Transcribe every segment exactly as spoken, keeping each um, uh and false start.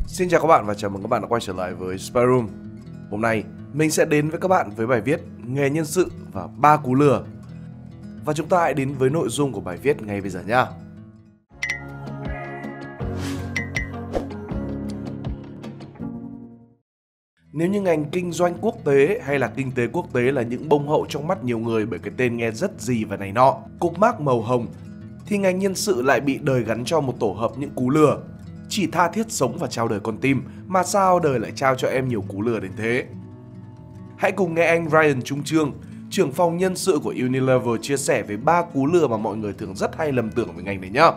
Xin chào các bạn và chào mừng các bạn đã quay trở lại với Spy Room. Hôm nay mình sẽ đến với các bạn với bài viết nghề nhân sự và ba cú lừa. Và chúng ta hãy đến với nội dung của bài viết ngay bây giờ nhé. Nếu như ngành kinh doanh quốc tế hay là kinh tế quốc tế là những bông hậu trong mắt nhiều người bởi cái tên nghe rất gì và này nọ, cục mác màu hồng, thì ngành nhân sự lại bị đời gắn cho một tổ hợp những cú lừa. Chỉ tha thiết sống và trao đời con tim, mà sao đời lại trao cho em nhiều cú lừa đến thế? Hãy cùng nghe anh Ryan Trung Trương, trưởng phòng nhân sự của Unilever chia sẻ về ba cú lừa mà mọi người thường rất hay lầm tưởng về ngành này nhé.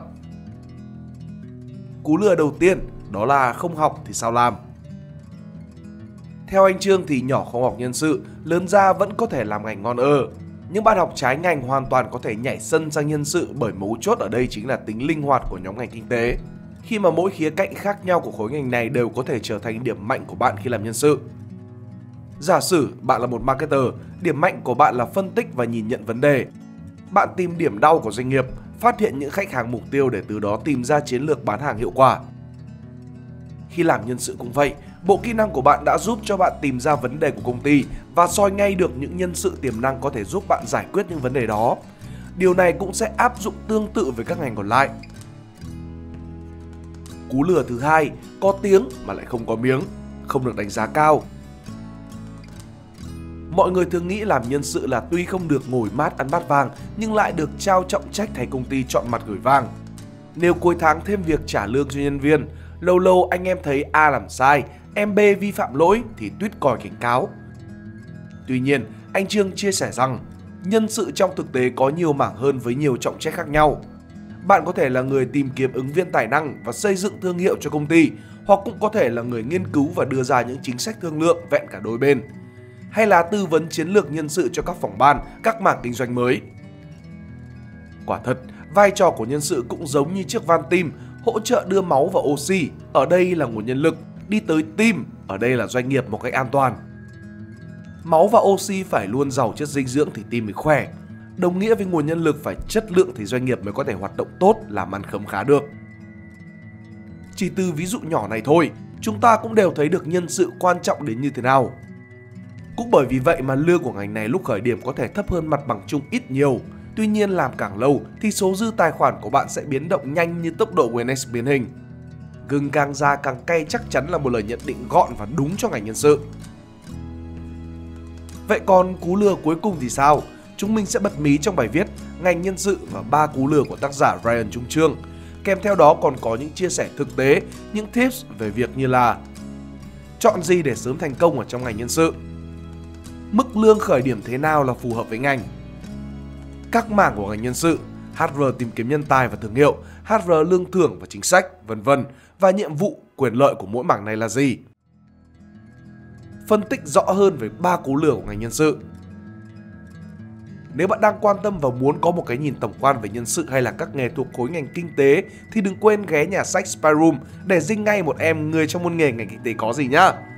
Cú lừa đầu tiên đó là không học thì sao làm. Theo anh Trương thì nhỏ không học nhân sự, lớn ra vẫn có thể làm ngành ngon ơ. Nhưng bạn học trái ngành hoàn toàn có thể nhảy sân sang nhân sự, bởi mấu chốt ở đây chính là tính linh hoạt của nhóm ngành kinh tế. Khi mà mỗi khía cạnh khác nhau của khối ngành này đều có thể trở thành điểm mạnh của bạn khi làm nhân sự. Giả sử bạn là một marketer, điểm mạnh của bạn là phân tích và nhìn nhận vấn đề. Bạn tìm điểm đau của doanh nghiệp, phát hiện những khách hàng mục tiêu để từ đó tìm ra chiến lược bán hàng hiệu quả. Khi làm nhân sự cũng vậy, bộ kỹ năng của bạn đã giúp cho bạn tìm ra vấn đề của công ty và soi ngay được những nhân sự tiềm năng có thể giúp bạn giải quyết những vấn đề đó. Điều này cũng sẽ áp dụng tương tự với các ngành còn lại. Cú lừa thứ hai, có tiếng mà lại không có miếng, không được đánh giá cao. Mọi người thường nghĩ làm nhân sự là tuy không được ngồi mát ăn bát vàng nhưng lại được trao trọng trách thay công ty chọn mặt gửi vàng. Nếu cuối tháng thêm việc trả lương cho nhân viên, lâu lâu anh em thấy A làm sai, em B vi phạm lỗi thì tuýt còi cảnh cáo. Tuy nhiên, anh Trương chia sẻ rằng nhân sự trong thực tế có nhiều mảng hơn với nhiều trọng trách khác nhau. Bạn có thể là người tìm kiếm ứng viên tài năng và xây dựng thương hiệu cho công ty, hoặc cũng có thể là người nghiên cứu và đưa ra những chính sách thương lượng vẹn cả đôi bên, hay là tư vấn chiến lược nhân sự cho các phòng ban, các mảng kinh doanh mới. Quả thật, vai trò của nhân sự cũng giống như chiếc van tim, hỗ trợ đưa máu và oxy, ở đây là nguồn nhân lực, đi tới tim, ở đây là doanh nghiệp một cách an toàn. Máu và oxy phải luôn giàu chất dinh dưỡng thì tim mới khỏe. Đồng nghĩa với nguồn nhân lực phải chất lượng thì doanh nghiệp mới có thể hoạt động tốt, làm ăn khấm khá được. Chỉ từ ví dụ nhỏ này thôi, chúng ta cũng đều thấy được nhân sự quan trọng đến như thế nào. Cũng bởi vì vậy mà lương của ngành này lúc khởi điểm có thể thấp hơn mặt bằng chung ít nhiều. Tuy nhiên làm càng lâu thì số dư tài khoản của bạn sẽ biến động nhanh như tốc độ của Guinness biến hình. Gừng càng già càng cay chắc chắn là một lời nhận định gọn và đúng cho ngành nhân sự. Vậy còn cú lừa cuối cùng thì sao? Chúng mình sẽ bật mí trong bài viết ngành nhân sự và ba cú lừa của tác giả Ryan Trung Trương. Kèm theo đó còn có những chia sẻ thực tế, những tips về việc như là chọn gì để sớm thành công ở trong ngành nhân sự, mức lương khởi điểm thế nào là phù hợp với ngành, các mảng của ngành nhân sự, hát rờ tìm kiếm nhân tài và thương hiệu, hát rờ lương thưởng và chính sách, vân vân, và nhiệm vụ, quyền lợi của mỗi mảng này là gì. Phân tích rõ hơn về ba cú lừa của ngành nhân sự. Nếu bạn đang quan tâm và muốn có một cái nhìn tổng quan về nhân sự hay là các nghề thuộc khối ngành kinh tế thì đừng quên ghé nhà sách Spy Room để dinh ngay một em người trong môn nghề ngành kinh tế có gì nhá.